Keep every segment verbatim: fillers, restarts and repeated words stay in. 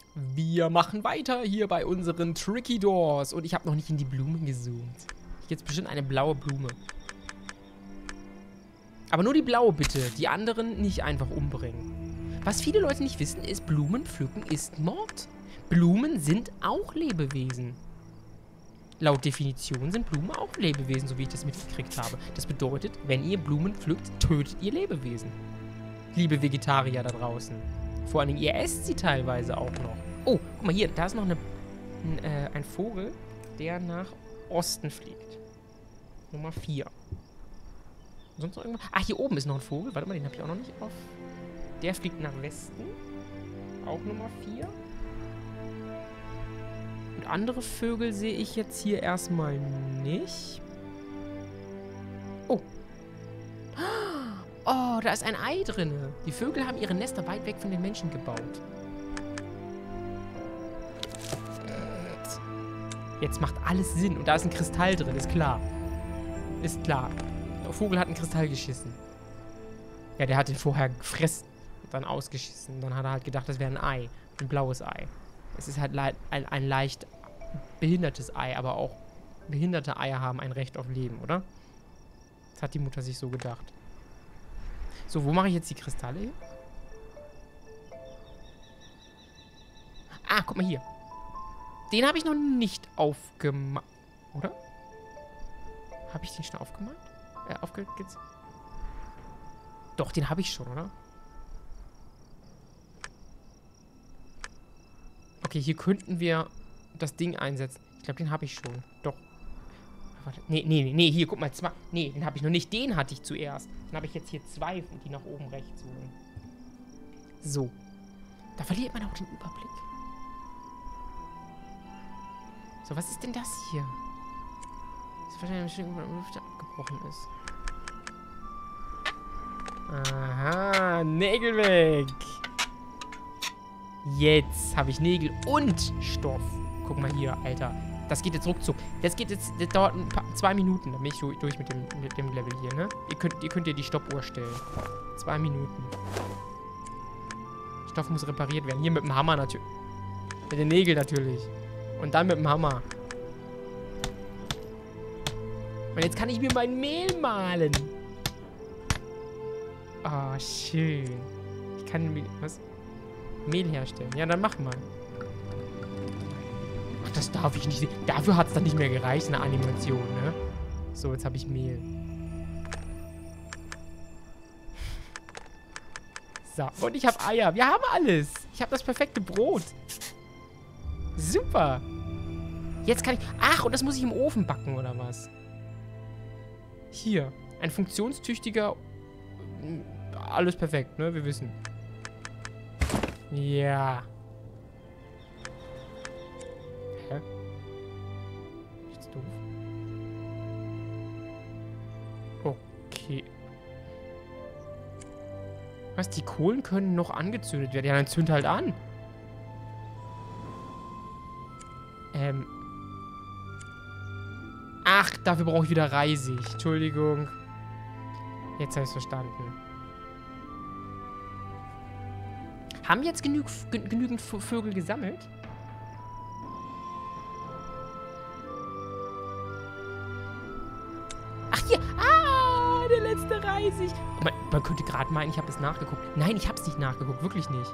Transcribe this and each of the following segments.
Wir machen weiter hier bei unseren Tricky Doors. Und ich habe noch nicht in die Blumen gezoomt. Jetzt bestimmt eine blaue Blume. Aber nur die blaue bitte. Die anderen nicht einfach umbringen. Was viele Leute nicht wissen, ist, Blumen pflücken ist Mord. Blumen sind auch Lebewesen. Laut Definition sind Blumen auch Lebewesen, so wie ich das mitgekriegt habe. Das bedeutet, wenn ihr Blumen pflückt, tötet ihr Lebewesen. Liebe Vegetarier da draußen. Vor allem, ihr esst sie teilweise auch noch. Oh, guck mal hier, da ist noch eine, ein, äh, ein Vogel, der nach Osten fliegt. Nummer vier. Sonst noch irgendwas? Ah, hier oben ist noch ein Vogel. Warte mal, den habe ich auch noch nicht auf. Der fliegt nach Westen. Auch Nummer vier. Und andere Vögel sehe ich jetzt hier erstmal nicht. Oh. Oh, da ist ein Ei drin. Die Vögel haben ihre Nester weit weg von den Menschen gebaut. Jetzt macht alles Sinn. Und da ist ein Kristall drin, ist klar. Ist klar. Der Vogel hat einen Kristall geschissen. Ja, der hat den vorher gefressen und dann ausgeschissen. Und dann hat er halt gedacht, das wäre ein Ei. Ein blaues Ei. Es ist halt ein, ein leicht behindertes Ei, aber auch behinderte Eier haben ein Recht auf Leben, oder? Das hat die Mutter sich so gedacht. So, wo mache ich jetzt die Kristalle hin? Ah, guck mal hier. Den habe ich noch nicht aufgemalt. Oder? Habe ich den schon aufgemalt? Äh, aufge... Doch, den habe ich schon, oder? Okay, hier könnten wir das Ding einsetzen. Ich glaube, den habe ich schon. Doch. Warte. Nee, nee, nee, nee, hier, guck mal, zwei. Nee, den habe ich noch nicht. Den hatte ich zuerst. Dann habe ich jetzt hier zwei, die nach oben rechts holen. So. Da verliert man auch den Überblick. So, was ist denn das hier? Das ist wahrscheinlich irgendwo in der Luft abgebrochen ist. Aha, Nägel weg. Jetzt habe ich Nägel und Stoff. Guck mal hier, Alter. Das geht jetzt ruckzuck. Das geht jetzt, das dauert ein paar, zwei Minuten. Dann bin ich durch mit dem, mit dem Level hier, ne? Ihr könnt, ihr könnt ja die Stoppuhr stellen. Zwei Minuten. Stoff muss repariert werden. Hier mit dem Hammer natürlich. Mit den Nägeln natürlich. Und dann mit dem Hammer. Und jetzt kann ich mir mein Mehl mahlen. Oh, schön. Ich kann mir... Was? Mehl herstellen. Ja, dann mach mal. Ach, das darf ich nicht sehen. Dafür hat es dann nicht mehr gereicht, eine Animation, ne? So, jetzt habe ich Mehl. So, und ich habe Eier. Wir haben alles. Ich habe das perfekte Brot. Super. Jetzt kann ich... Ach, und das muss ich im Ofen backen, oder was? Hier. Ein funktionstüchtiger... Alles perfekt, ne? Wir wissen. Ja. Hä? Ist doof. Okay. Was? Die Kohlen können noch angezündet werden. Ja, dann zünd halt an. Ähm. Ach, dafür brauche ich wieder Reisig. Entschuldigung. Jetzt habe ich es verstanden. Haben jetzt genü genügend Vögel gesammelt? Ach, hier. Ah, der letzte Reisig. Man, man könnte gerade meinen, ich habe es nachgeguckt. Nein, ich habe es nicht nachgeguckt. Wirklich nicht.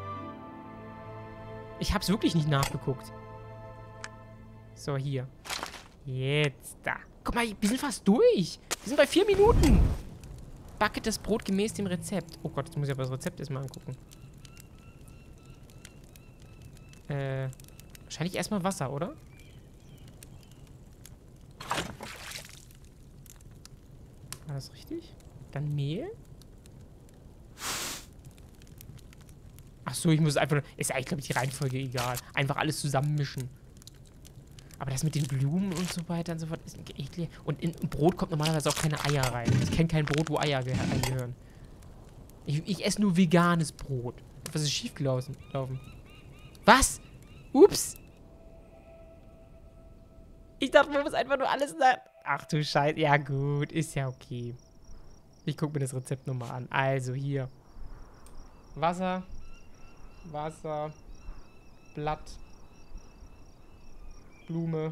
Ich habe es wirklich nicht nachgeguckt. So, hier. Jetzt da. Guck mal, wir sind fast durch. Wir sind bei vier Minuten. Backe das Brot gemäß dem Rezept. Oh Gott, jetzt muss ich aber das Rezept erstmal angucken. Äh, wahrscheinlich erstmal Wasser, oder? War das richtig? Dann Mehl? Ach so, ich muss einfach... Ist eigentlich, glaube ich, die Reihenfolge egal. Einfach alles zusammenmischen. Aber das mit den Blumen und so weiter und so fort ist eklig. Und in Brot kommt normalerweise auch keine Eier rein. Ich kenne kein Brot, wo Eier reingehören. Ich, ich esse nur veganes Brot. Was ist schief gelaufen? Was? Ups. Ich dachte, man muss einfach nur alles nach... Ach du Scheiße. Ja gut, ist ja okay. Ich gucke mir das Rezept nochmal an. Also hier. Wasser. Wasser. Blatt. Blume.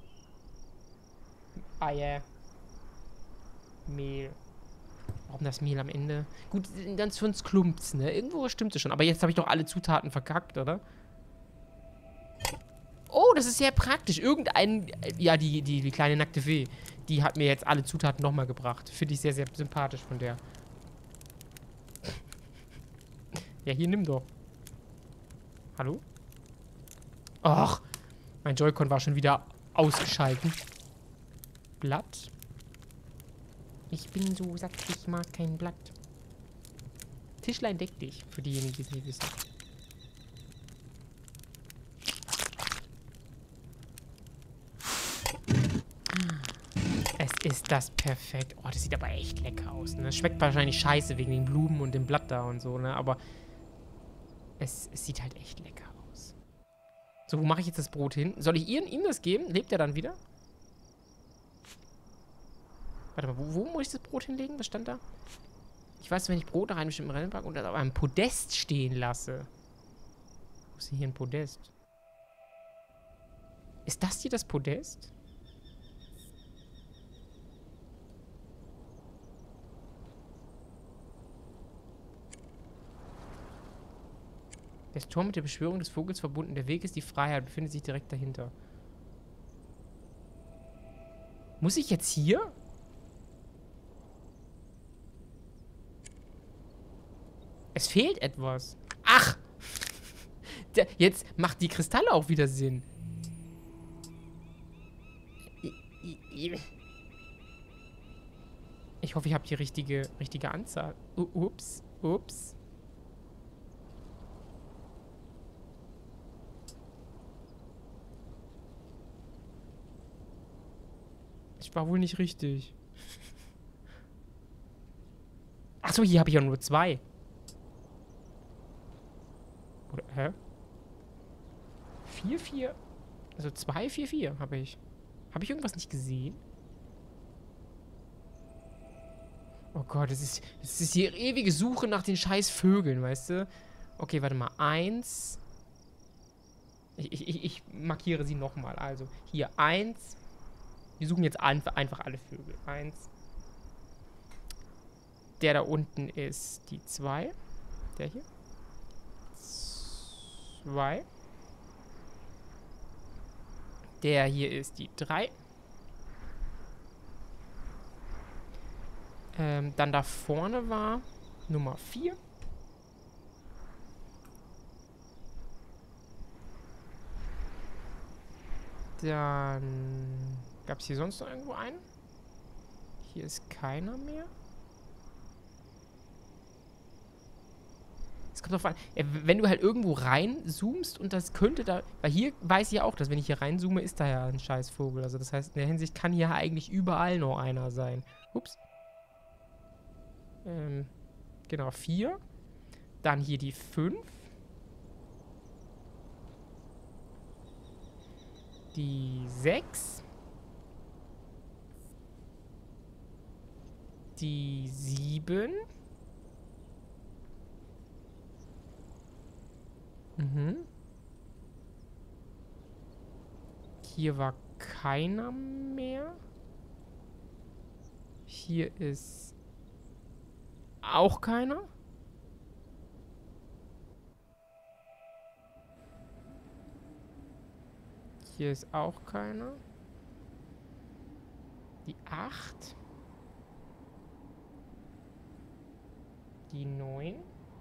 Eier. Mehl. Warum das Mehl am Ende? Gut, dann sonst klumpt's, ne? Irgendwo stimmt es schon. Aber jetzt habe ich doch alle Zutaten verkackt, oder? Oh, das ist sehr praktisch. Irgendein, ja, die, die, die kleine nackte Fee, die hat mir jetzt alle Zutaten nochmal gebracht. Finde ich sehr, sehr sympathisch von der. Ja, hier, nimm doch. Hallo? Ach, mein Joy-Con war schon wieder ausgeschalten. Blatt. Ich bin so satt, ich mag kein Blatt. Tischlein deck dich, für diejenigen, die es nicht wissen. Es ist das perfekt. Oh, das sieht aber echt lecker aus. Ne? Das schmeckt wahrscheinlich scheiße wegen den Blumen und dem Blatt da und so, ne? Aber es, es sieht halt echt lecker aus. So, wo mache ich jetzt das Brot hin? Soll ich ihm, ihm das geben? Lebt er dann wieder? Warte mal, wo, wo muss ich das Brot hinlegen? Was stand da? Ich weiß, wenn ich Brot nach einem bestimmten Rennen packe und das auf einem Podest stehen lasse. Wo ist denn hier ein Podest? Ist das hier das Podest? Das Tor mit der Beschwörung des Vogels verbunden. Der Weg ist die Freiheit, befindet sich direkt dahinter. Muss ich jetzt hier? Es fehlt etwas. Ach! Der, jetzt macht die Kristalle auch wieder Sinn. Ich hoffe, ich habe die richtige, richtige Anzahl. Uh, ups, ups. Ich war wohl nicht richtig. Achso, hier habe ich ja nur zwei. Oder, hä? Vier, vier. Also zwei, vier, vier habe ich. Habe ich irgendwas nicht gesehen? Oh Gott, das ist, das ist die ewige Suche nach den scheiß Vögeln, weißt du? Okay, warte mal. Eins. Ich, ich, ich markiere sie nochmal. Also, hier eins. Wir suchen jetzt einfach, einfach alle Vögel. Eins. Der da unten ist die zwei. Der hier. Zwei. Der hier ist die drei. Ähm, dann da vorne war Nummer vier. Dann gab es hier sonst noch irgendwo einen? Hier ist keiner mehr. Es kommt drauf an, wenn du halt irgendwo reinzoomst und das könnte da, weil hier weiß ich ja auch, dass wenn ich hier reinzoome, ist da ja ein scheiß Vogel. Also das heißt, in der Hinsicht kann hier eigentlich überall noch einer sein. Ups. Ähm, genau, vier. Dann hier die fünf. Die sechs. Die sieben. Mhm. Hier war keiner mehr. Hier ist auch keiner. Hier ist auch keiner. Die acht. Die neun.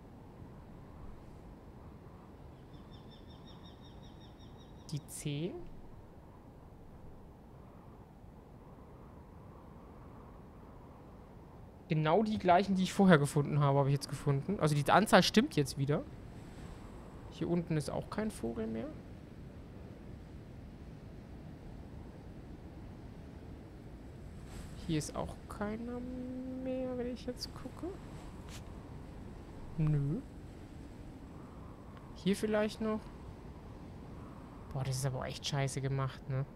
Die zehn. Genau die gleichen, die ich vorher gefunden habe, habe ich jetzt gefunden. Also die Anzahl stimmt jetzt wieder. Hier unten ist auch kein Vogel mehr. Hier ist auch keiner mehr, wenn ich jetzt gucke. Nö. Hier vielleicht noch. Boah, das ist aber auch echt scheiße gemacht, ne?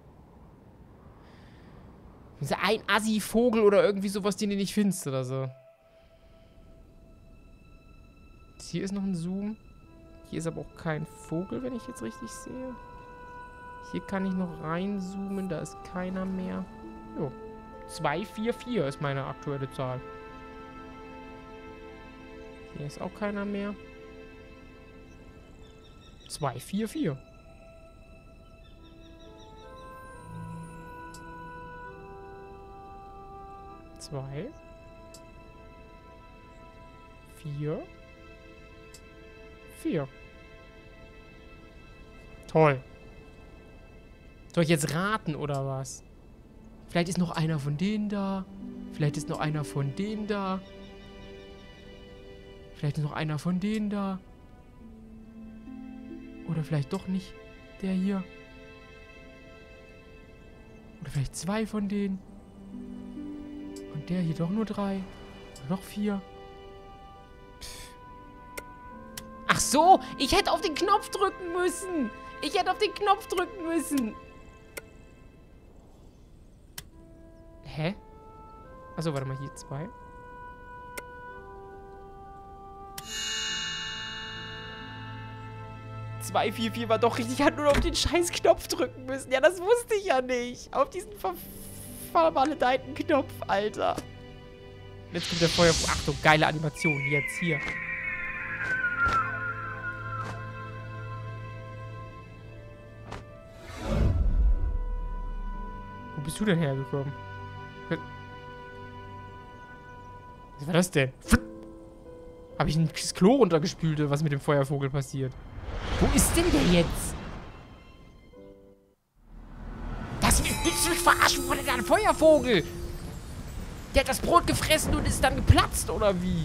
Das ist ein Assi-Vogel oder irgendwie sowas, den du nicht findest oder so. Hier ist noch ein Zoom. Hier ist aber auch kein Vogel, wenn ich jetzt richtig sehe. Hier kann ich noch reinzoomen, da ist keiner mehr. Jo. zwei vier vier ist meine aktuelle Zahl. Hier ist auch keiner mehr. zwei vier vier. zwei. vier. vier. Toll. Soll ich jetzt raten, oder was? Vielleicht ist noch einer von denen da. Vielleicht ist noch einer von denen da. Vielleicht ist noch einer von denen da. Oder vielleicht doch nicht der hier. Oder vielleicht zwei von denen. Und der hier doch nur drei. Oder doch vier. Pff. Ach so, ich hätte auf den Knopf drücken müssen. Ich hätte auf den Knopf drücken müssen. Hä? Achso, warte mal, hier zwei. zwei vier vier war doch richtig. Ich hatte nur auf den scheiß Knopf drücken müssen. Ja, das wusste ich ja nicht. Auf diesen ver vermaledeiten Knopf, Alter. Jetzt kommt der Feuer. Achtung, geile Animation. Jetzt, hier. Wo bist du denn hergekommen? Was war das denn? Habe ich ins Klo runtergespült, oder was mit dem Feuervogel passiert? Wo ist denn der jetzt? Das willst du mich verarschen? Wo ist denn da ein Feuervogel? Der hat das Brot gefressen und ist dann geplatzt, oder wie?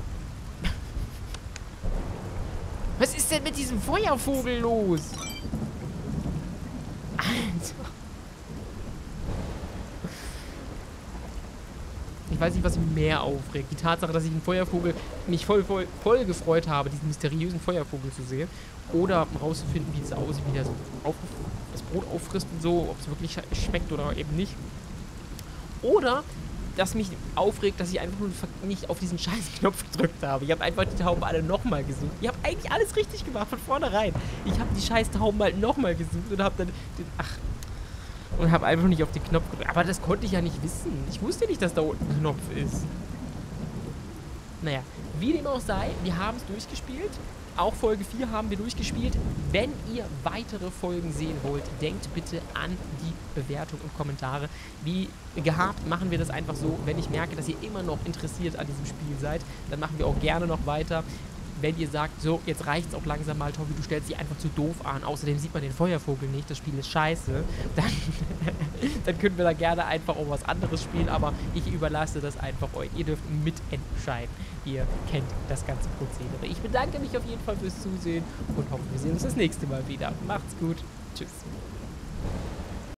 Was ist denn mit diesem Feuervogel los? Alter. Ich weiß nicht, was mich mehr aufregt. Die Tatsache, dass ich einen Feuervogel mich voll, voll, voll gefreut habe, diesen mysteriösen Feuervogel zu sehen. Oder rauszufinden, wie es aussieht, wie der so auf, das Brot auffrisst und so, ob es wirklich schmeckt oder eben nicht. Oder, dass mich aufregt, dass ich einfach nur nicht auf diesen scheiß Knopf gedrückt habe. Ich habe einfach die Tauben alle nochmal gesucht. Ich habe eigentlich alles richtig gemacht, von vornherein. Ich habe die scheiß Tauben halt nochmal gesucht und habe dann den, ach, und habe einfach nicht auf den Knopf gedrückt. Aber das konnte ich ja nicht wissen. Ich wusste nicht, dass da unten ein Knopf ist. Naja, wie dem auch sei, wir haben es durchgespielt. Auch Folge vier haben wir durchgespielt. Wenn ihr weitere Folgen sehen wollt, denkt bitte an die Bewertung und Kommentare. Wie gehabt, machen wir das einfach so. Wenn ich merke, dass ihr immer noch interessiert an diesem Spiel seid, dann machen wir auch gerne noch weiter. Wenn ihr sagt, so, jetzt reicht es auch langsam mal, Tobi, du stellst dich einfach zu doof an. Außerdem sieht man den Feuervogel nicht, das Spiel ist scheiße. Dann, dann können wir da gerne einfach auch was anderes spielen, aber ich überlasse das einfach euch. Ihr dürft mitentscheiden. Ihr kennt das ganze Prozedere. Ich bedanke mich auf jeden Fall fürs Zusehen und hoffe, wir sehen uns das nächste Mal wieder. Macht's gut. Tschüss.